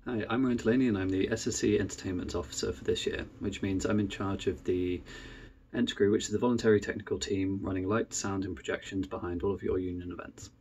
Hi, I'm Delaney and I'm the SSC Entertainment Officer for this year, which means I'm in charge of the Ents crew, which is the voluntary technical team running light, sound and projections behind all of your union events.